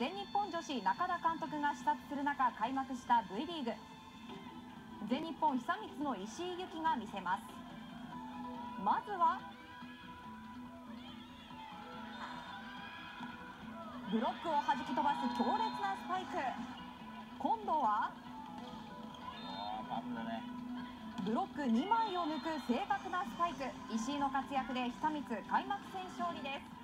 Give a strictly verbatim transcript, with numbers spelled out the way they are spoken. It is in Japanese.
全日本女子中田監督が視察する中開幕した V リーグ。全日本久光の石井由紀が見せます。まずはブロックを弾き飛ばす強烈なスパイク。今度はブロックにまいを抜く正確なスパイク。石井の活躍で久光開幕戦勝利です。